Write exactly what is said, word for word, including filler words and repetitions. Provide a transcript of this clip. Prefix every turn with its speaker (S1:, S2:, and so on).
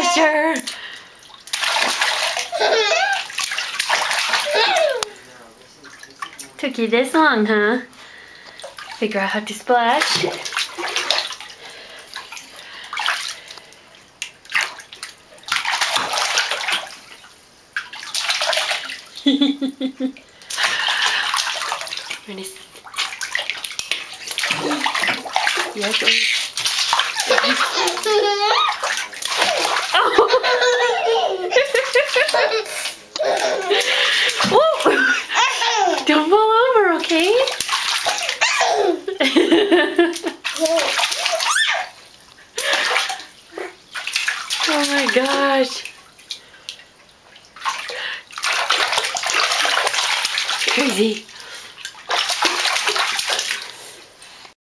S1: pressure. Took you this long, huh? Figure out how to splash. Yes. Oh. Don't fall over, okay? Oh my gosh. Crazy.